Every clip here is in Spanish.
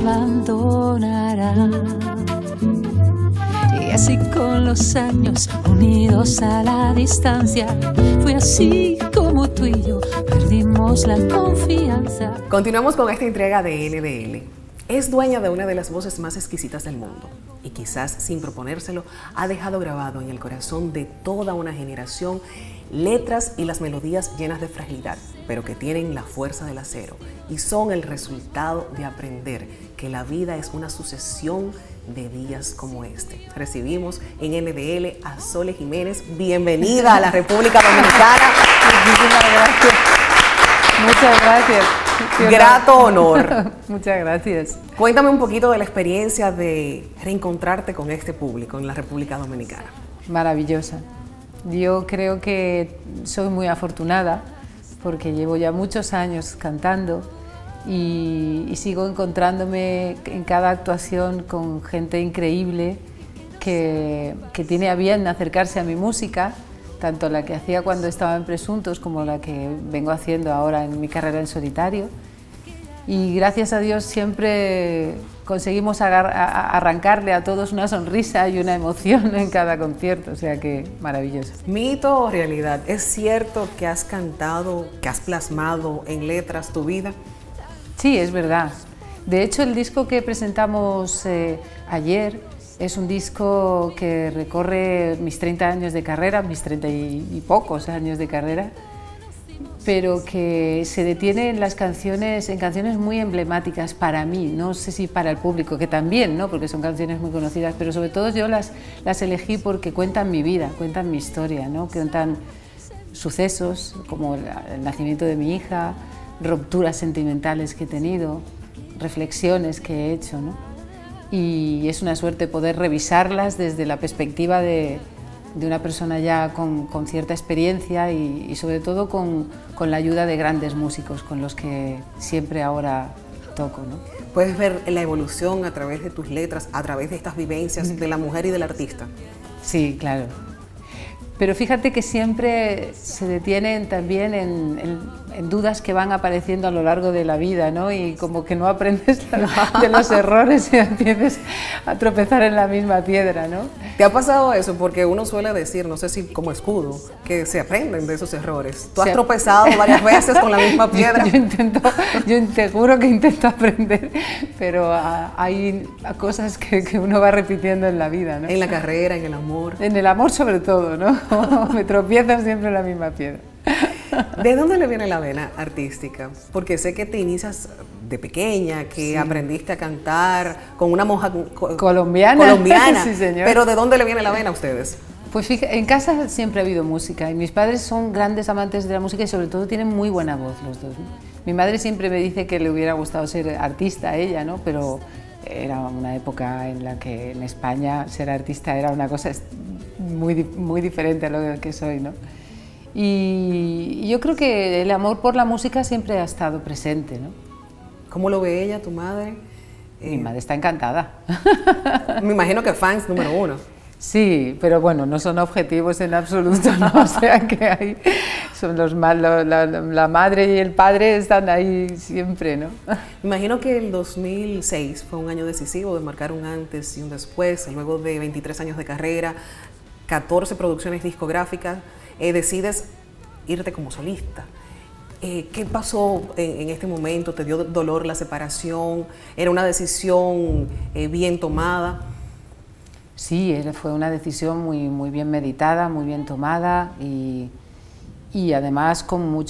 abandonará. Y así con los años, unidos a la distancia, fue así como tú y yo perdimos la confianza. Continuamos con esta entrega de NDL. Es dueña de una de las voces más exquisitas del mundo y quizás sin proponérselo ha dejado grabado en el corazón de toda una generación letras y las melodías llenas de fragilidad, pero que tienen la fuerza del acero y son el resultado de aprender que la vida es una sucesión de días como este. Recibimos en NDL a Sole Jiménez. Bienvenida a la República Dominicana. Muchísimas gracias. Muchas gracias. Grato honor. Muchas gracias. Cuéntame un poquito de la experiencia de reencontrarte con este público en la República Dominicana. Maravillosa. Yo creo que soy muy afortunada porque llevo ya muchos años cantando y sigo encontrándome en cada actuación con gente increíble que tiene a bien acercarse a mi música, tanto la que hacía cuando estaba en Presuntos como la que vengo haciendo ahora en mi carrera en solitario. Y gracias a Dios siempre conseguimos arrancarle a todos una sonrisa y una emoción en cada concierto, o sea que maravilloso. ¿Mito o realidad? ¿Es cierto que has cantado, que has plasmado en letras tu vida? Sí, es verdad. De hecho, el disco que presentamos ayer es un disco que recorre mis 30 años de carrera, mis 30 y pocos años de carrera, pero que se detiene en canciones muy emblemáticas para mí, no sé si para el público, que también, ¿no? Porque son canciones muy conocidas, pero sobre todo yo las elegí porque cuentan mi vida, cuentan mi historia, ¿no? Cuentan sucesos como el nacimiento de mi hija, rupturas sentimentales que he tenido, reflexiones que he hecho, ¿no? Y es una suerte poder revisarlas desde la perspectiva de una persona ya con cierta experiencia y sobre todo con la ayuda de grandes músicos con los que siempre ahora toco, ¿no? Puedes ver la evolución a través de tus letras, a través de estas vivencias de la mujer y del artista. Sí, claro. Pero fíjate que siempre se detienen también en dudas que van apareciendo a lo largo de la vida, ¿no? Y como que no aprendes de los errores y empiezas a tropezar en la misma piedra, ¿no? ¿Te ha pasado eso? Porque uno suele decir, no sé si como escudo, que se aprenden de esos errores. ¿Tú has tropezado varias veces con la misma piedra? Yo te juro que intento aprender, pero hay cosas que uno va repitiendo en la vida, ¿no? En la carrera, en el amor. En el amor sobre todo, ¿no? Me tropiezan siempre en la misma piedra. ¿De dónde le viene la vena artística? Porque sé que te inicias de pequeña, que sí, aprendiste a cantar con una monja colombiana. Sí, señor. Pero ¿de dónde le viene la vena a ustedes? Pues fíjate, en casa siempre ha habido música y mis padres son grandes amantes de la música y sobre todo tienen muy buena voz los dos, ¿no? Mi madre siempre me dice que le hubiera gustado ser artista a ella, ¿no? Pero era una época en la que en España ser artista era una cosa muy diferente a lo que soy, ¿no? Y yo creo que el amor por la música siempre ha estado presente, ¿no? ¿Cómo lo ve ella, tu madre? Mi madre está encantada. Me imagino que fans número uno. Sí, pero bueno, no son objetivos en absoluto, ¿no? O sea que hay, son la madre y el padre están ahí siempre, ¿no? Me imagino que el 2006 fue un año decisivo de marcar un antes y un después, luego de 23 años de carrera, 14 producciones discográficas, decides irte como solista. ¿Qué pasó en este momento? ¿Te dio dolor la separación? ¿Era una decisión bien tomada? Sí, fue una decisión muy bien meditada, muy bien tomada y además con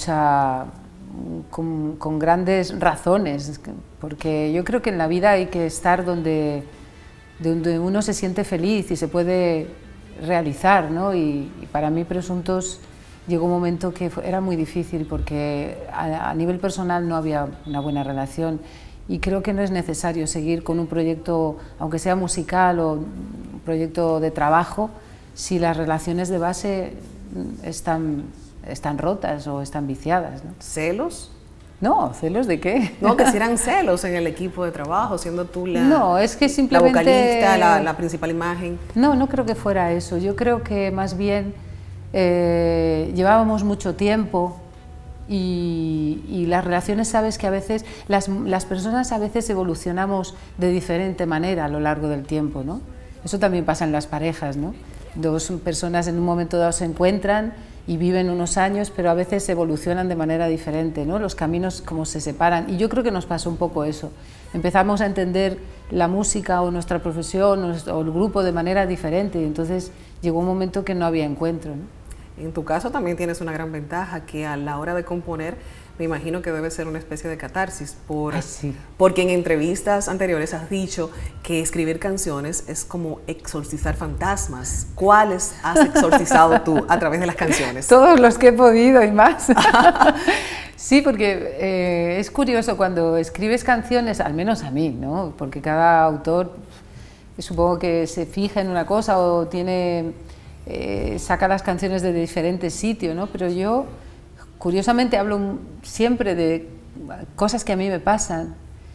grandes razones, porque yo creo que en la vida hay que estar donde uno se siente feliz y se puede realizar, ¿no? Y para mí Presuntos llegó un momento que era muy difícil porque a nivel personal no había una buena relación y creo que no es necesario seguir con un proyecto, aunque sea musical o un proyecto de trabajo, si las relaciones de base están rotas o están viciadas, ¿no? ¿Celos? No, ¿celos de qué? No, que si eran celos en el equipo de trabajo, siendo tú no, es que simplemente la vocalista, la principal imagen. No creo que fuera eso. Yo creo que más bien llevábamos mucho tiempo y las relaciones, sabes que a veces las personas a veces evolucionamos de diferente manera a lo largo del tiempo, ¿no? Eso también pasa en las parejas, ¿no? Dos personas en un momento dado se encuentran y viven unos años, pero a veces evolucionan de manera diferente, ¿no? Los caminos como se separan, y yo creo que nos pasó un poco eso. Empezamos a entender la música o nuestra profesión o el grupo de manera diferente, y entonces llegó un momento que no había encuentro, ¿no? En tu caso también tienes una gran ventaja, que a la hora de componer me imagino que debe ser una especie de catarsis, porque en entrevistas anteriores has dicho que escribir canciones es como exorcizar fantasmas. ¿Cuáles has exorcizado tú a través de las canciones? Todos los que he podido y más. Sí, porque es curioso cuando escribes canciones, al menos a mí, ¿no? Porque cada autor supongo que se fija en una cosa o tiene... saca las canciones de diferentes sitios, ¿no? Pero yo, curiosamente, hablo siempre de cosas que a mí me pasan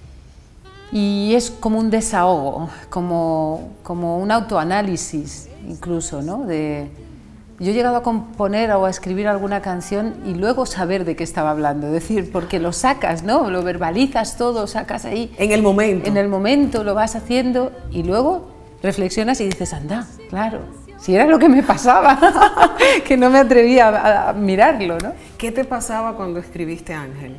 y es como un desahogo, como un autoanálisis incluso, ¿no? Yo he llegado a componer o a escribir alguna canción y luego saber de qué estaba hablando, es decir, porque lo sacas, ¿no? Lo verbalizas todo, sacas ahí. En el momento. En el momento lo vas haciendo y luego reflexionas y dices, anda, claro. Si era lo que me pasaba, que no me atrevía a mirarlo, ¿no? ¿Qué te pasaba cuando escribiste Ángel?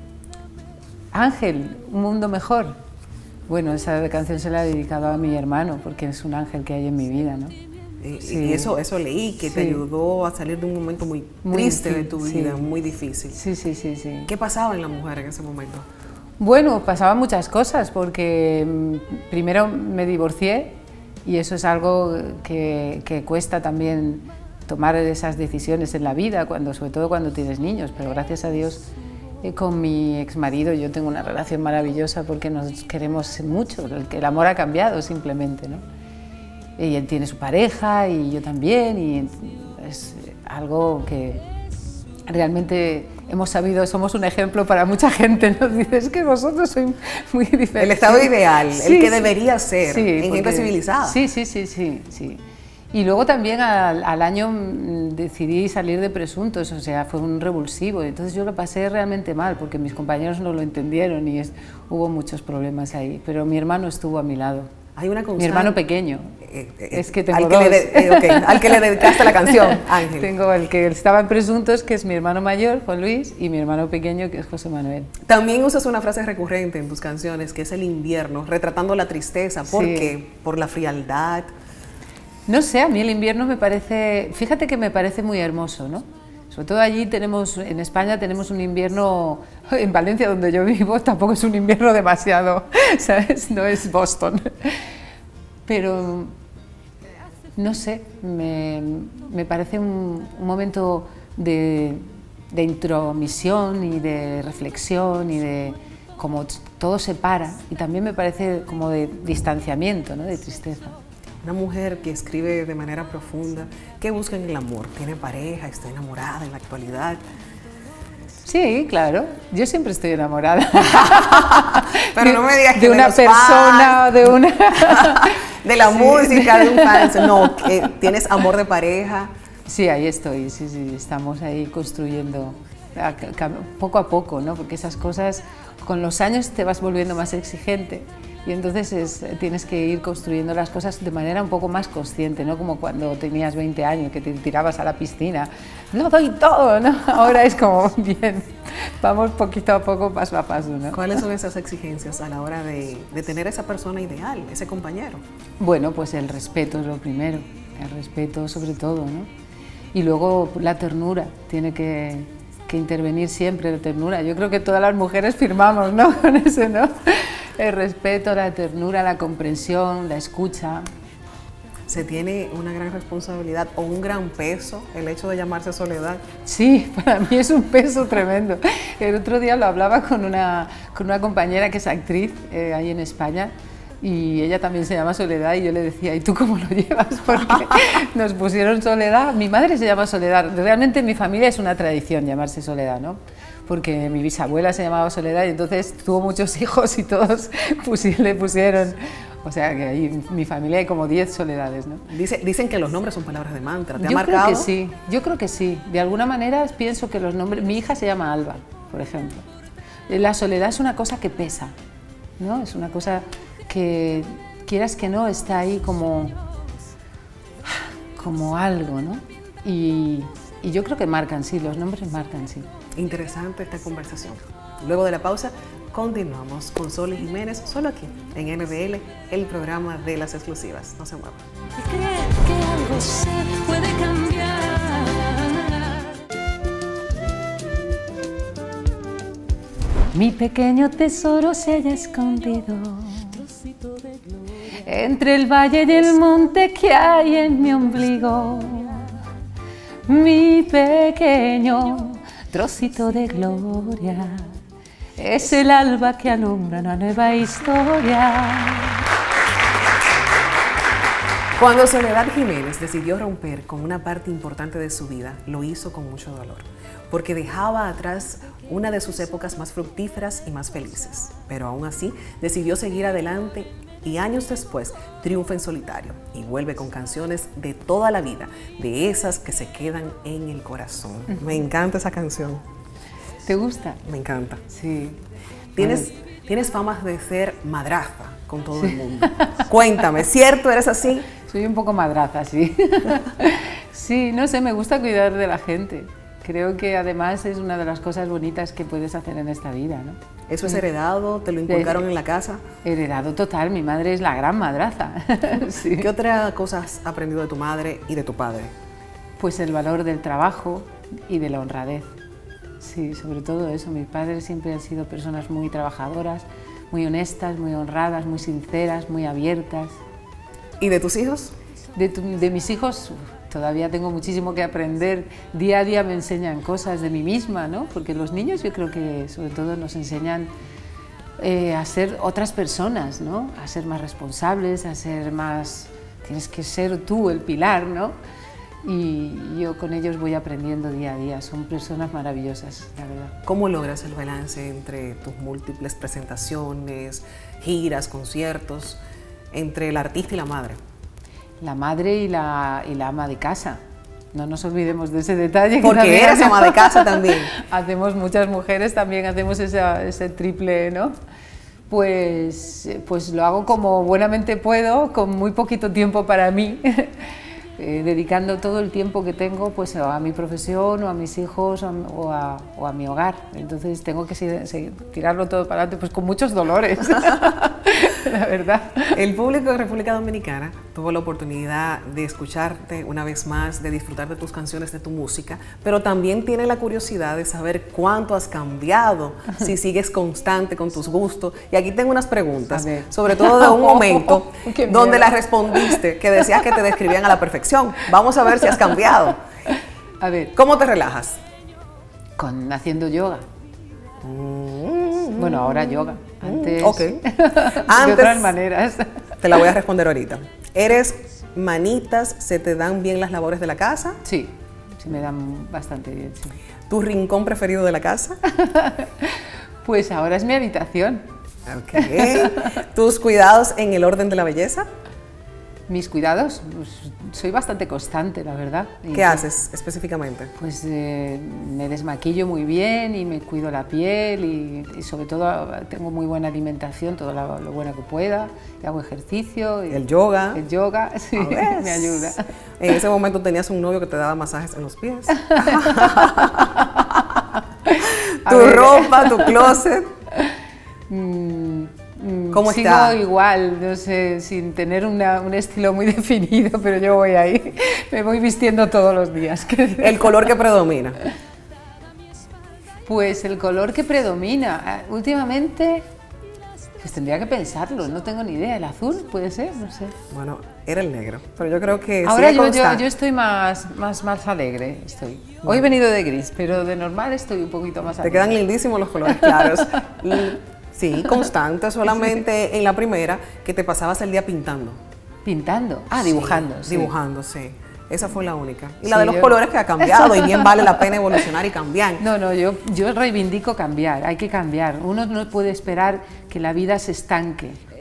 Ángel, un mundo mejor. Bueno, esa canción se la he dedicado a mi hermano, porque es un ángel que hay en mi vida, ¿no? Y eso leí, que te ayudó a salir de un momento muy triste de tu vida, muy difícil. Sí. ¿Qué pasaba en la mujer en ese momento? Bueno, pasaban muchas cosas, porque primero me divorcié, y eso es algo que cuesta también tomar esas decisiones en la vida, sobre todo cuando tienes niños, pero gracias a Dios con mi exmarido yo tengo una relación maravillosa porque nos queremos mucho, el amor ha cambiado simplemente, ¿no? Y él tiene su pareja y yo también, y es algo que realmente hemos sabido, somos un ejemplo para mucha gente, nos dice, es que vosotros sois muy diferentes. El estado ideal, el que debería ser, en gente civilizada. Sí. Y luego también al año decidí salir de Presuntos, o sea, fue un revulsivo, entonces yo lo pasé realmente mal, porque mis compañeros no lo entendieron y hubo muchos problemas ahí, pero mi hermano estuvo a mi lado. Hay una constante. Mi hermano pequeño, es que tengo al que le dedicaste la canción, Ángel. Tengo el que estaba en Presuntos, que es mi hermano mayor, Juan Luis, y mi hermano pequeño, que es José Manuel. También usas una frase recurrente en tus canciones, que es el invierno, retratando la tristeza. ¿Por qué? ¿Por la frialdad? No sé, a mí el invierno me parece, fíjate que me parece muy hermoso, ¿no? Sobre todo allí en España tenemos un invierno, en Valencia donde yo vivo tampoco es un invierno demasiado, ¿sabes? No es Boston. Pero, no sé, me parece un momento de intromisión y de reflexión y de como todo se para, y también me parece como de distanciamiento, ¿no? De tristeza. Una mujer que escribe de manera profunda, ¿qué busca en el amor? ¿Tiene pareja? ¿Está enamorada en la actualidad? Sí, claro, yo siempre estoy enamorada. Pero no me digas que de una persona, de una... de la música, de un fan. No, ¿tienes amor de pareja? Sí, ahí estoy, sí, estamos ahí construyendo poco a poco, ¿no? Porque esas cosas, con los años te vas volviendo más exigente. Y entonces tienes que ir construyendo las cosas de manera un poco más consciente, no como cuando tenías 20 años que te tirabas a la piscina, lo doy todo, ¿no? Ahora es como, bien, vamos poquito a poco, paso a paso, ¿no? ¿Cuáles son esas exigencias a la hora de tener esa persona ideal, ese compañero? Bueno, pues el respeto es lo primero, el respeto sobre todo, ¿no? Y luego la ternura, tiene que intervenir siempre la ternura. Yo creo que todas las mujeres firmamos, ¿no? Con eso, ¿no? El respeto, la ternura, la comprensión, la escucha. ¿Se tiene una gran responsabilidad o un gran peso el hecho de llamarse Soledad? Sí, para mí es un peso tremendo. El otro día lo hablaba con una compañera que es actriz ahí en España, y ella también se llama Soledad, y yo le decía, ¿y tú cómo lo llevas? Porque nos pusieron Soledad. Mi madre se llama Soledad. Realmente en mi familia es una tradición llamarse Soledad, ¿no? Porque mi bisabuela se llamaba Soledad y entonces tuvo muchos hijos y todos le pusieron O sea, que ahí en mi familia hay como 10 Soledades, ¿no? Dicen que los nombres son palabras de mantra. ¿Te ha Yo marcado? creo que sí, yo creo que sí. De alguna manera pienso que los nombres... Mi hija se llama Alba, por ejemplo. La soledad es una cosa que pesa, ¿no? Es una cosa que, quieras que no, está ahí como algo, ¿no? Y yo creo que marcan, sí, los nombres marcan, sí. Interesante esta conversación. Luego de la pausa, continuamos con Sol Jiménez, solo aquí, en NBL, el programa de las exclusivas. No se muevan. Creer que algo se puede cambiar. Mi pequeño tesoro se halla escondido entre el valle y el monte que hay en mi ombligo. Mi pequeño trocito de gloria es el alba que alumbra una nueva historia. Cuando Soledad Jiménez decidió romper con una parte importante de su vida, lo hizo con mucho dolor, porque dejaba atrás una de sus épocas más fructíferas y más felices. Pero aún así, decidió seguir adelante y años después triunfa en solitario y vuelve con canciones de toda la vida, de esas que se quedan en el corazón. Me encanta esa canción. ¿Te gusta? Me encanta. Sí. Tienes fama de ser madraza con todo el mundo. Cuéntame, ¿cierto? ¿Eres así? Soy un poco madraza, sí. Sí, no sé, me gusta cuidar de la gente. Creo que además es una de las cosas bonitas que puedes hacer en esta vida, ¿no? ¿Eso es heredado? ¿Te lo inculcaron en la casa? Heredado total, mi madre es la gran madraza. Sí. ¿Qué otra cosa has aprendido de tu madre y de tu padre? Pues el valor del trabajo y de la honradez. Sí, sobre todo eso. Mis padres siempre han sido personas muy trabajadoras, muy honestas, muy honradas, muy sinceras, muy abiertas. ¿Y de tus hijos? De mis hijos todavía tengo muchísimo que aprender. Día a día me enseñan cosas de mí misma, ¿no? Porque los niños yo creo que sobre todo nos enseñan a ser otras personas, ¿no? A ser más responsables, a ser más... Tienes que ser tú el pilar, ¿no? Y yo con ellos voy aprendiendo día a día. Son personas maravillosas, la verdad. ¿Cómo logras el balance entre tus múltiples presentaciones, giras, conciertos, entre el artista y la madre? La madre y la ama de casa. No nos olvidemos de ese detalle. Porque eres ama de casa también. Hacemos muchas mujeres, también hacemos ese triple, ¿no? Pues lo hago como buenamente puedo, con muy poquito tiempo para mí, dedicando todo el tiempo que tengo pues, a mi profesión, o a mis hijos, o a mi hogar. Entonces tengo que tirarlo todo para adelante, pues con muchos dolores. La verdad. El público de República Dominicana tuvo la oportunidad de escucharte una vez más, de disfrutar de tus canciones, de tu música, pero también tiene la curiosidad de saber cuánto has cambiado, si sigues constante con tus gustos. Y aquí tengo unas preguntas, sobre todo de un momento donde las respondiste, que decías que te describían a la perfección. Vamos a ver si has cambiado. A ver. ¿Cómo te relajas? Haciendo yoga. Bueno, ahora yoga. Antes, okay. De otras maneras. Te la voy a responder ahorita. ¿Eres manitas? ¿Se te dan bien las labores de la casa? Sí, se me dan bastante bien, sí. ¿Tu rincón preferido de la casa? Pues ahora es mi habitación. Okay. ¿Tus cuidados en el orden de la belleza? Mis cuidados, pues, soy bastante constante, la verdad. ¿Qué haces específicamente? Pues me desmaquillo muy bien y me cuido la piel y sobre todo tengo muy buena alimentación, todo lo buena que pueda, y hago ejercicio. Y el yoga. El yoga, sí, me ayuda. En ese momento tenías un novio que te daba masajes en los pies. Tu ropa, tu closet. ¿Cómo está? Sigo igual, no sé, sin tener un estilo muy definido, pero yo voy ahí, me voy vistiendo todos los días. ¿El color que predomina? Pues el color que predomina, últimamente, pues tendría que pensarlo, no tengo ni idea, ¿el azul puede ser? No sé. Bueno, era el negro, pero yo creo que ahora yo estoy más alegre, estoy. Hoy he venido de gris, pero de normal estoy un poquito más alegre. Te quedan lindísimos los colores claros. Sí, constante, solamente en la primera que te pasabas el día pintando. ¿Pintando? Ah, dibujando. Sí, dibujando, sí. Esa fue la única. Y la de los colores que ha cambiado y bien vale la pena evolucionar y cambiar. No, yo reivindico cambiar, hay que cambiar. Uno no puede esperar que la vida se estanque.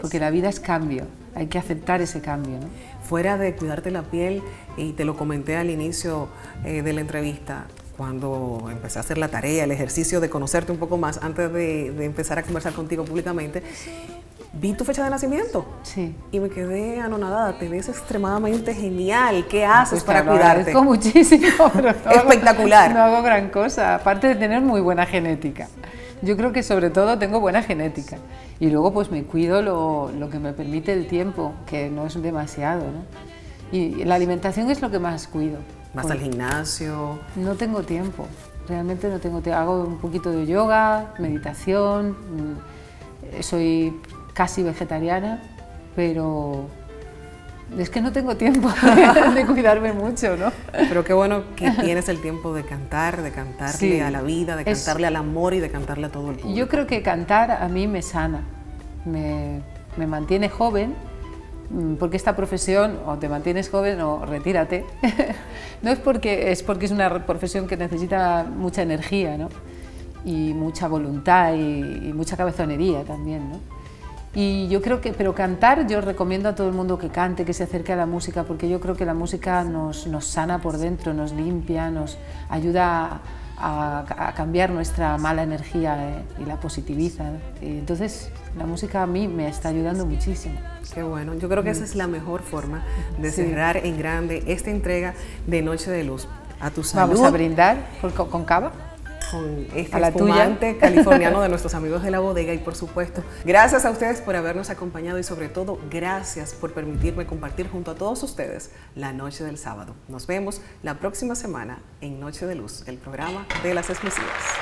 porque la vida es cambio, hay que aceptar ese cambio, ¿no? Fuera de cuidarte la piel, y te lo comenté al inicio de la entrevista, cuando empecé a hacer la tarea, el ejercicio de conocerte un poco más antes de empezar a conversar contigo públicamente, vi tu fecha de nacimiento. Sí. Y me quedé anonadada. Te ves extremadamente genial. ¿Qué haces para Lo cuidarte? agradezco muchísimo, pero Espectacular. No hago gran cosa, aparte de tener muy buena genética. Yo creo que sobre todo tengo buena genética. Y luego pues me cuido lo que me permite el tiempo, que no es demasiado, ¿no? Y la alimentación es lo que más cuido. ¿Vas al gimnasio? No tengo tiempo, realmente no tengo tiempo. Hago un poquito de yoga, meditación, soy casi vegetariana, pero es que no tengo tiempo de cuidarme mucho, ¿no? Pero qué bueno que tienes el tiempo de cantar, de cantarle Sí, a la vida, de cantarle al amor y de cantarle a todo el público. Yo creo que cantar a mí me sana, me mantiene joven, porque esta profesión o te mantienes joven o retírate. No es porque es una profesión que necesita mucha energía, ¿no? Y mucha voluntad y mucha cabezonería también, ¿no? Y yo creo que, pero cantar, yo recomiendo a todo el mundo que cante, que se acerque a la música, porque yo creo que la música nos sana por dentro, nos limpia, nos ayuda a cambiar nuestra mala energía y la positiviza. Y entonces, la música a mí me está ayudando muchísimo. Qué bueno, yo creo que esa es la mejor forma de cerrar en grande esta entrega de Noche de Luz. A tu salud. Vamos a brindar con cava. Con este a la espumante tuya. californiano de nuestros amigos de la bodega y por supuesto, gracias a ustedes por habernos acompañado y sobre todo, gracias por permitirme compartir junto a todos ustedes la noche del sábado. Nos vemos la próxima semana en Noche de Luz, el programa de las exclusivas.